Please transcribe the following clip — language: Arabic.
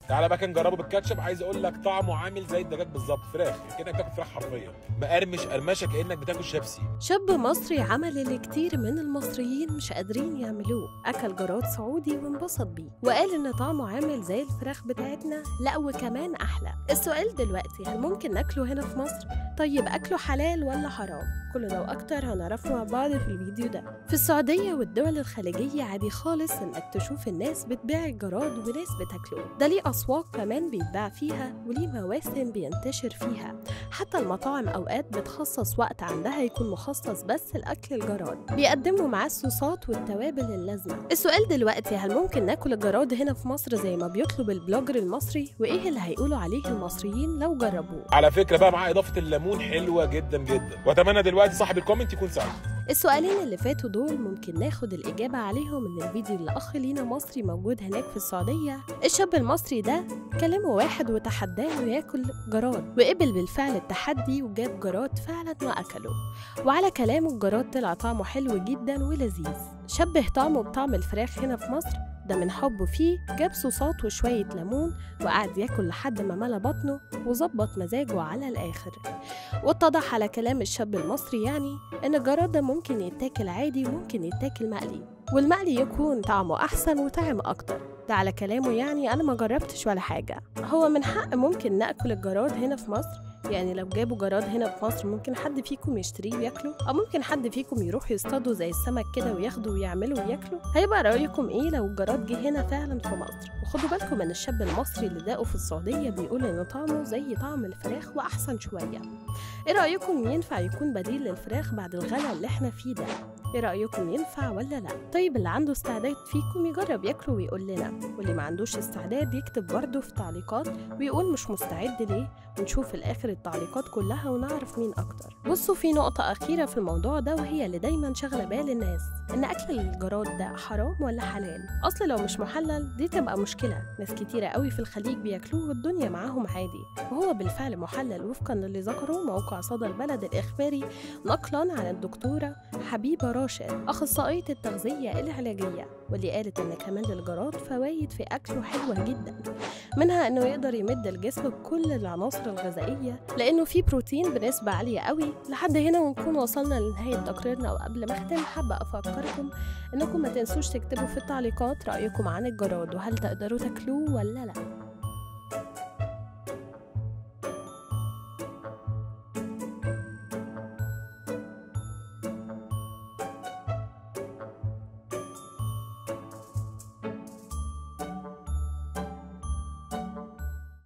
تعالى بقى نجربه بالكاتشب. عايز اقول لك طعمه عامل زي الدجاج بالظبط، فراخ كأنك بتاكل فراخ حرفيا، مقرمش قرمشه كأنك بتاكل شيبسي. شاب مصري عمل اللي كتير من المصريين مش قادرين يعملوه، أكل جراد سعودي وانبسط بيه وقال إن طعمه عامل زي الفراخ بتاعتنا، لا وكمان أحلى. السؤال دلوقتي، هل ممكن ناكله هنا في مصر؟ طيب أكله حلال ولا حرام؟ كل ده وأكتر هنعرفه مع بعض في الفيديو ده. في السعودية والدول الخليجية عادي خالص إنك تشوف الناس بتبيع الجراد وناس بتاكله، ده ليه أسواق كمان بيتباع فيها وليه مواسم بينتشر فيها، حتى المطاعم أوقات بتخصص وقت عندها يكون مخصص بس لأكل الجراد، بيقدموا معاه الصوصات والتوابل اللازمة. السؤال دلوقتي، هل ممكن ناكل الجراد هنا في مصر زي ما بيطلب البلوجر المصري؟ وإيه اللي هيقولوا عليه المصريين لو جربوه؟ على فكره بقى مع اضافه الليمون حلوه جدا جدا، واتمنى دلوقتي صاحب الكومنت يكون سأل. السؤالين اللي فاتوا دول ممكن ناخد الإجابة عليهم من الفيديو اللي أخ لينا مصري موجود هناك في السعودية. الشاب المصري ده كلمه واحد وتحداه إنه ياكل جراد، وقبل بالفعل التحدي وجاب جراد فعلا وأكله، وعلى كلامه الجراد طلع طعمه حلو جدا ولذيذ، شبه طعمه بطعم الفراخ هنا في مصر. ده من حبه فيه جاب صوصات وشوية ليمون وقعد ياكل لحد ما ملا بطنه وظبط مزاجه على الآخر. واتضح على كلام الشاب المصري يعني إن الجراد ده ممكن يتاكل عادي وممكن يتاكل مقلي، والمقلي يكون طعمه أحسن وطعم أكتر. ده على كلامه يعني، أنا ما جربتش ولا حاجة. هو من حق ممكن ناكل الجراد هنا في مصر؟ يعني لو جابوا جراد هنا في مصر ممكن حد فيكم يشتريه وياكله، او ممكن حد فيكم يروح يصطادوا زي السمك كده وياخده ويعملوا وياكله؟ هيبقى رايكم ايه لو الجراد جه هنا فعلا في مصر؟ وخدوا بالكم من الشاب المصري اللي داقه في السعوديه بيقول ان طعمه زي طعم الفراخ واحسن شويه. ايه رايكم، ينفع يكون بديل للفراخ بعد الغلا اللي احنا فيه ده؟ ايه رايكم، ينفع ولا لا؟ طيب اللي عنده استعداد فيكم يجرب ياكله ويقول لنا، واللي ما عندوش استعداد يكتب برضه في تعليقات ويقول مش مستعد ليه، ونشوف في الاخر التعليقات كلها ونعرف مين اكتر. بصوا، في نقطه اخيره في الموضوع ده وهي اللي دايما شاغله بال الناس، ان اكل الجراد ده حرام ولا حلال؟ اصل لو مش محلل دي تبقى مشكله، ناس كتيره قوي في الخليج بياكلوه والدنيا معاهم عادي، وهو بالفعل محلل وفقا للي ذكره موقع صدى البلد الاخباري نقلا عن الدكتوره حبيبه راشد اخصائيه التغذيه العلاجيه، واللي قالت ان كمان للجراد فوائد في اكله حلوه جدا، منها انه يقدر يمد الجسم بكل العناصر الغذائيه لانه فيه بروتين بنسبه عاليه قوي. لحد هنا ونكون وصلنا لنهايه تقريرنا، وقبل ما اختم حابه افكركم انكم ما تنسوش تكتبوا في التعليقات رايكم عن الجراد، وهل تقدروا تاكلوه ولا لا.